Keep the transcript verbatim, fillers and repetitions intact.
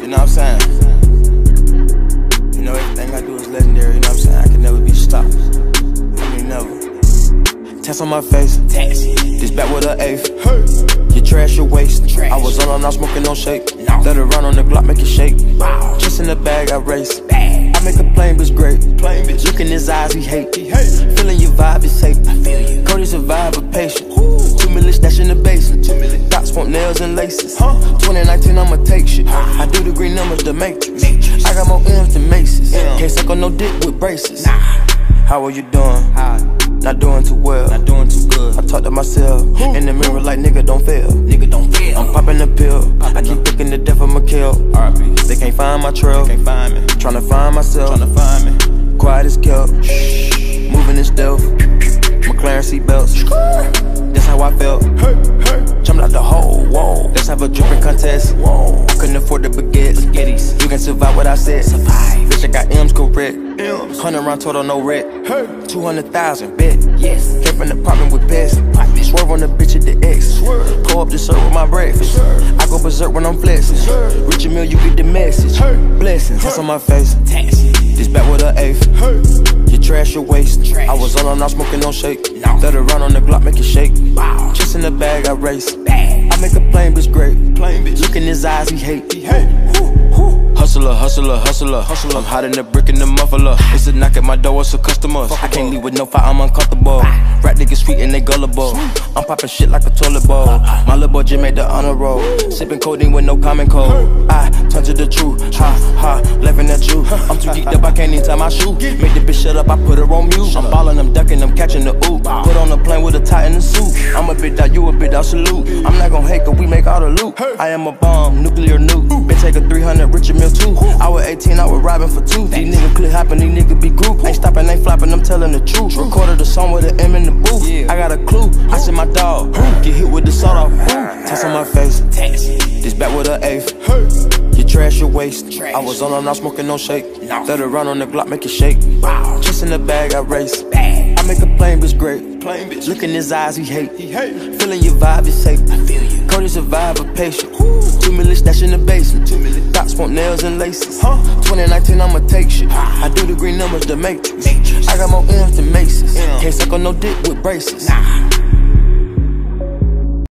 You know what I'm saying? You know, everything I do is legendary, you know what I'm saying? I can never be stopped. I mean, never. Test on my face. This back with an eighth. You trash your waste. Trash. I was on, I'm not smoking no shake. No. Let it run on the Glock, make it shake. Wow. Just in the bag, I race. Bag. I make a plain bitch great. Plain bitch. Look in his eyes, he hate. He hate. Feeling your vibe is safe. I feel you. Cody's a vibe of patient. Ooh. Two million stash in the basement. Two million. Dots, want nails and laces. Huh? twenty nineteen, I'ma take shit. Huh? I do the green numbers, the matrix. matrix. I got more M's than Macy's. Yeah. Can't suck on no dick with braces. Nah. How are you doing? How? Not doing too well. Not doing too good. I talk to myself Ooh. In the mirror like nigga don't fail. Nigga don't fail. I'm popping the pill. Poppin I keep thinking the death of my kill. R I P They can't find my trail. They can't find me. Tryna find myself. Tryna find me. Quiet as kept. Shh. Moving in stealth. McLaren seatbelts. That's how I felt. Hey, hey. Jumped out the hole. Whoa. Let's have a dripping contest. Whoa. I couldn't afford the baguettes. Spaghettis. You can survive what I said. Survive. Bitch, I got M's correct. M's. Hundred round total, no wreck. Hey. Two hundred thousand bet. Yes. Came from the apartment with pets. Swerve on the bitch at the X. Swerve. Pull up the shirt with my breakfast. Swerve. I go berserk when I'm flexing. Swerve. Reach a meal, you get the message. Hey. Blessings. That's on my face. Tax. This back with an eighth. Hey. You trash your waste. Trash. I was on, I'm not smoking no shake. No. Let it run on the Glock, make it shake. Wow. Just in the bag, I race. Bag. I make a plain bitch great. Plain bitch. Look in his eyes, he hate. He hate. Hustler, hustler, hustler, hustler. I'm hiding the brick in the muffler. It's a knock at my door, it's a customer. I can't leave with no fire, I'm uncomfortable. Rap niggas sweet and they gullible. I'm popping shit like a toilet bowl. My little boy Jim made the honor roll. Sipping codeine with no common cold. I turn to the truth. Ha, ha, laughing at you. I'm too geeked up, I can't even tie my shoe. Make the bitch shut up, I put her on mute. I'm ballin', I'm ducking, I'm catching the oop. Put on a plane with a tie in the suit. I'm a bit out, you a bit out, salute. I'm not gon' hate, cause we make all the loot. I am a bomb, nuclear nuke. Bitch, take a three hundred, Richard Mille too. I was eighteen, I was robbing for two. These niggas click hopping, these niggas be group. Ain't stopping, ain't flopping, I'm telling the truth. Recorded a song with an M in the booth. I got a clue, I see my dog. Get hit with the sawed off. Tax on my face. This back with an eighth. You trash your waste. I was on, I'm not smoking no shake. Let it run on the Glock, make it shake. Just in the bag, I race. I make a plain bitch great. Plain bitch. Look in his eyes, he hate. He hate. Feeling your vibe is safe. I feel you. Cody's a vibe of patient. Two million stash in the basement. Two million. Dots, want nails and laces. Huh? twenty nineteen, I'ma take shit. I do the green numbers, the matrix. matrix. I got more M's than Macy's. Yeah. Can't suck on no dick with braces. Nah.